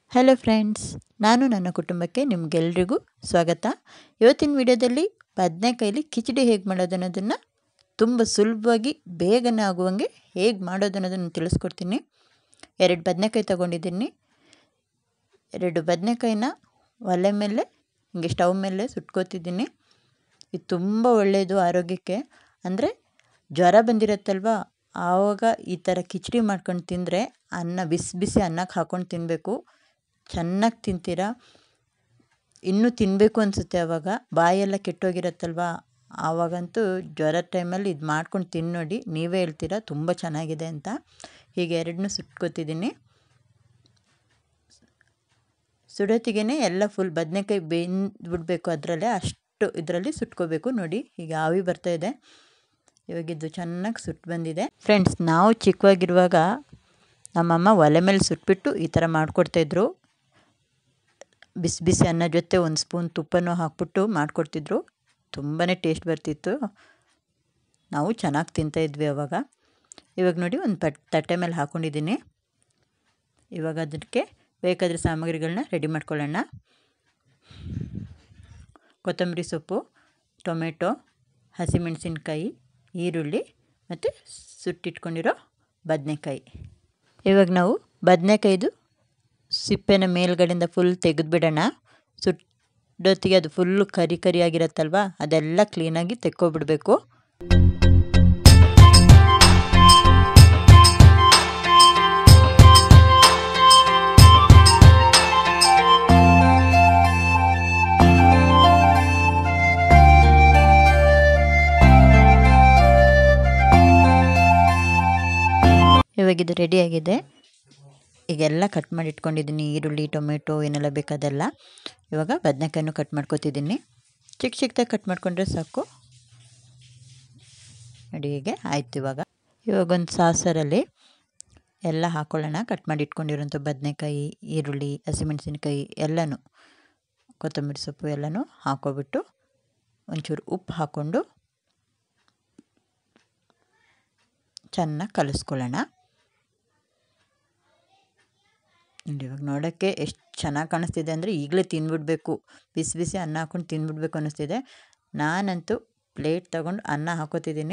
Hello friends, ನಾನು ನನ್ನ ಕುಟುಂಬಕ್ಕೆ ನಿಮಗೆಲ್ಲರಿಗೂ ಸ್ವಾಗತ. ಇವತ್ತಿನ ವಿಡಿಯೋದಲ್ಲಿ ಬದನೆಕಾಯಲ್ಲಿ ಕಿಚಡಿ ಹೇಗೆ ಮಾಡೋದು ಅನ್ನೋದನ್ನು ತುಂಬ ಸುಲಭವಾಗಿ ಬೇಗನೆ ಆಗುವಂಗೆ ಹೇಗೆ ಮಾಡೋದು ಅನ್ನೋದನ್ನು ತಿಳಿಸ್ಕೊಡ್ತೀನಿ. 2 ಬದನೆಕಾಯಿ ತೊಗೊಂಡಿದ್ದೀನಿ. 2 ಬದನೆಕಾಯಿನ ಒಲೆ ಮೇಲೆ ಹಿಂಗೆ ಸ್ಟವ್ ಮೇಲೆ ಸುಟ್ಕೋತಿದ್ದೀನಿ. ಇದು ತುಂಬ ಒಳ್ಳೆಯದು ಆರೋಗ್ಯಕ್ಕೆ. ಅಂದರೆ ಜ್ವರ ಬಂದಿರುತ್ತಲ್ವ, ಆವಾಗ ಈ ಥರ ಕಿಚಡಿ ಮಾಡ್ಕೊಂಡು ತಿಂದರೆ ಅನ್ನ ಬಿಸಿ ಬಿಸಿ ಅನ್ನಕ್ಕೆ ಹಾಕ್ಕೊಂಡು ತಿನ್ನಬೇಕು. ಚೆನ್ನಾಗಿ ತಿಂತೀರಾ. ಇನ್ನೂ ತಿನ್ನಬೇಕು ಅನಿಸುತ್ತೆ. ಆವಾಗ ಬಾಯೆಲ್ಲ ಕೆಟ್ಟೋಗಿರುತ್ತಲ್ವ, ಆವಾಗಂತೂ ಜ್ವರದ ಟೈಮಲ್ಲಿ ಇದು ಮಾಡ್ಕೊಂಡು ತಿಂದು ನೋಡಿ, ನೀವೇ ಹೇಳ್ತೀರಾ ತುಂಬ ಚೆನ್ನಾಗಿದೆ ಅಂತ. ಹೀಗೆ 2 ಸುಟ್ಕೋತಿದ್ದೀನಿ. ಸುಡೋತ್ತಿಗೆ ಎಲ್ಲ ಫುಲ್ ಬದನೆಕಾಯಿ ಬೆಂದ್ಬಿಡ್ಬೇಕು, ಅದರಲ್ಲೇ ಅಷ್ಟು ಇದರಲ್ಲಿ ಸುಟ್ಕೋಬೇಕು. ನೋಡಿ ಹೀಗೆ ಆವಿ ಬರ್ತಾಯಿದೆ. ಇವಾಗಿದ್ದು ಚೆನ್ನಾಗಿ ಸುಟ್ಟು ಬಂದಿದೆ. ಫ್ರೆಂಡ್ಸ್, ನಾವು ಚಿಕ್ಕವಾಗಿರುವಾಗ ನಮ್ಮಮ್ಮ ಒಲೆ ಮೇಲೆ ಸುಟ್ಬಿಟ್ಟು ಈ ಥರ ಮಾಡಿಕೊಡ್ತಾಯಿದ್ರು. ಬಿಸಿ ಬಿಸಿ ಅನ್ನ ಜೊತೆ ಒಂದು ಸ್ಪೂನ್ ತುಪ್ಪನೂ ಹಾಕ್ಬಿಟ್ಟು ಮಾಡಿಕೊಡ್ತಿದ್ರು. ತುಂಬಾ ಟೇಸ್ಟ್ ಬರ್ತಿತ್ತು. ನಾವು ಚೆನ್ನಾಗಿ ತಿಂತಾಯಿದ್ವಿ ಅವಾಗ. ಇವಾಗ ನೋಡಿ ಒಂದು ತಟ್ಟೆ ಮೇಲೆ ಹಾಕ್ಕೊಂಡಿದ್ದೀನಿ. ಇವಾಗ ಅದಕ್ಕೆ ಬೇಕಾದರೆ ಸಾಮಗ್ರಿಗಳನ್ನ ರೆಡಿ ಮಾಡ್ಕೊಳ್ಳೋಣ. ಕೊತ್ತಂಬರಿ ಸೊಪ್ಪು, ಟೊಮೆಟೊ, ಹಸಿಮೆಣಸಿನ್ಕಾಯಿ, ಈರುಳ್ಳಿ ಮತ್ತು ಸುಟ್ಟಿಟ್ಕೊಂಡಿರೋ ಬದನೆಕಾಯಿ. ಇವಾಗ ನಾವು ಬದನೆಕಾಯ್ದು ಸಿಪ್ಪೆನ ಮೇಲ್ಗಡೆಯಿಂದ ಫುಲ್ ತೆಗೆದುಬಿಡೋಣ. ಸುಟ್ಟೊತ್ತಿಗೆ ಅದು ಫುಲ್ಲು ಕರಿ ಆಗಿರುತ್ತಲ್ವ, ಅದೆಲ್ಲ ಕ್ಲೀನಾಗಿ ತೆಕ್ಕೊಬಿಡಬೇಕು. ಇವಾಗಿದು ರೆಡಿಯಾಗಿದೆ. ಈಗೆಲ್ಲ ಕಟ್ ಮಾಡಿ ಇಟ್ಕೊಂಡಿದ್ದೀನಿ. ಈರುಳ್ಳಿ, ಟೊಮೆಟೊ ಏನೆಲ್ಲ ಬೇಕಾದೆಲ್ಲ. ಇವಾಗ ಬದನೆಕಾಯನ್ನು ಕಟ್ ಮಾಡ್ಕೊತಿದ್ದೀನಿ. ಚಿಕ್ಕದಾಗಿ ಕಟ್ ಮಾಡಿಕೊಂಡ್ರೆ ಸಾಕು. ನೋಡಿ ಹೀಗೆ ಆಯ್ತು. ಇವಾಗ ಒಂದು ಸಾಸರಲ್ಲಿ ಎಲ್ಲ ಹಾಕ್ಕೊಳ್ಳೋಣ. ಕಟ್ ಮಾಡಿ ಇಟ್ಕೊಂಡಿರೋಂಥ ಬದನೆಕಾಯಿ, ಈರುಳ್ಳಿ, ಹಸಿಮೆಣಸಿನ್ಕಾಯಿ ಎಲ್ಲನೂ, ಕೊತ್ತಂಬರಿ ಸೊಪ್ಪು ಎಲ್ಲನೂ ಹಾಕ್ಕೊಬಿಟ್ಟು ಒಂಚೂರು ಉಪ್ಪು ಹಾಕ್ಕೊಂಡು ಚೆನ್ನಾಗಿ ಕಲಿಸ್ಕೊಳ್ಳೋಣ. ಇವಾಗ ನೋಡೋಕ್ಕೆ ಎಷ್ಟು ಚೆನ್ನಾಗಿ ಕಾಣಿಸ್ತಿದೆ ಅಂದರೆ ಈಗಲೇ ತಿಂದ್ಬಿಡ್ಬೇಕು. ಬಿಸಿ ಬಿಸಿ ಅನ್ನ ಹಾಕ್ಕೊಂಡು ತಿಂದ್ಬಿಡ್ಬೇಕು ಅನ್ನಿಸ್ತಿದೆ. ನಾನಂತೂ ಪ್ಲೇಟ್ ತಗೊಂಡು ಅನ್ನ ಹಾಕೋತಿದ್ದೀನಿ.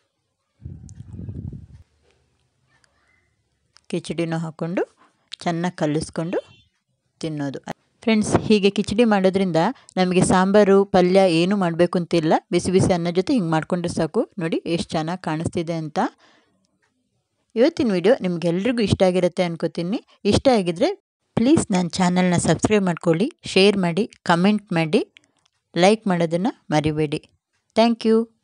ಕಿಚಡಿನೂ ಹಾಕ್ಕೊಂಡು ಚೆನ್ನಾಗಿ ಕಲಿಸ್ಕೊಂಡು ತಿನ್ನೋದು. ಫ್ರೆಂಡ್ಸ್, ಹೀಗೆ ಕಿಚಡಿ ಮಾಡೋದ್ರಿಂದ ನಮಗೆ ಸಾಂಬಾರು ಪಲ್ಯ ಏನೂ ಮಾಡಬೇಕು ಅಂತಿಲ್ಲ. ಬಿಸಿ ಬಿಸಿ ಅನ್ನ ಜೊತೆ ಹಿಂಗೆ ಮಾಡಿಕೊಂಡ್ರೆ ಸಾಕು. ನೋಡಿ ಎಷ್ಟು ಚೆನ್ನಾಗಿ ಕಾಣಿಸ್ತಿದೆ ಅಂತ. ಇವತ್ತಿನ ವಿಡಿಯೋ ನಿಮಗೆಲ್ರಿಗೂ ಇಷ್ಟ ಆಗಿರುತ್ತೆ ಅನ್ಕೋತೀನಿ. ಇಷ್ಟ ಆಗಿದ್ದರೆ ಪ್ಲೀಸ್ ನನ್ನ ಚಾನಲ್ನ ಸಬ್ಸ್ಕ್ರೈಬ್ ಮಾಡ್ಕೊಳ್ಳಿ, ಶೇರ್ ಮಾಡಿ, ಕಮೆಂಟ್ ಮಾಡಿ, ಲೈಕ್ ಮಾಡೋದನ್ನು ಮರಿಬೇಡಿ. Thank you.